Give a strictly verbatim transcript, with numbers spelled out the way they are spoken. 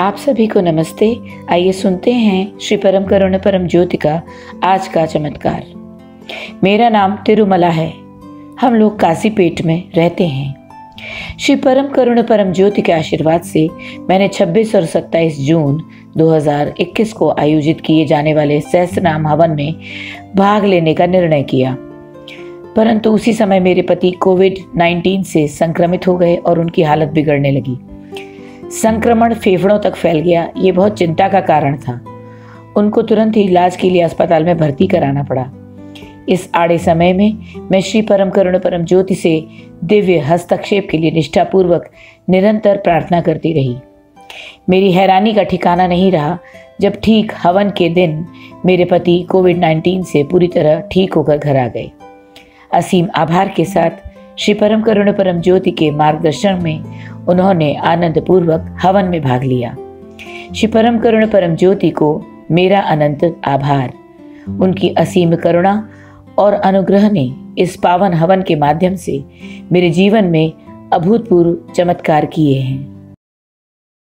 आप सभी को नमस्ते। आइए सुनते हैं श्री परम करुण परम ज्योति का आज का चमत्कार। मेरा नाम तिरुमला है। हम लोग काशीपेट में रहते हैं। श्री परम करुण परम ज्योति के आशीर्वाद से मैंने छब्बीस और सत्ताईस जून दो हज़ार इक्कीस को आयोजित किए जाने वाले सहस्त्रनाम हवन में भाग लेने का निर्णय किया, परंतु उसी समय मेरे पति कोविड उन्नीस से संक्रमित हो गए और उनकी हालत बिगड़ने लगी। संक्रमण फेफड़ों तक फैल गया। ये बहुत चिंता का कारण था। उनको तुरंत ही इलाज के लिए अस्पताल में भर्ती कराना पड़ा। इस आड़े समय में मैं श्री परम करुण परम ज्योति से दिव्य हस्तक्षेप के लिए निष्ठापूर्वक निरंतर प्रार्थना करती रही। मेरी हैरानी का ठिकाना नहीं रहा जब ठीक हवन के दिन मेरे पति कोविड उन्नीस से पूरी तरह ठीक होकर घर आ गए। असीम आभार के साथ श्री परम करुण परम ज्योति के मार्गदर्शन में उन्होंने आनंद पूर्वक हवन में भाग लिया। श्री परम करुण परम ज्योति को मेरा अनंत आभार। उनकी असीम करुणा और अनुग्रह ने इस पावन हवन के माध्यम से मेरे जीवन में अभूतपूर्व चमत्कार किए हैं।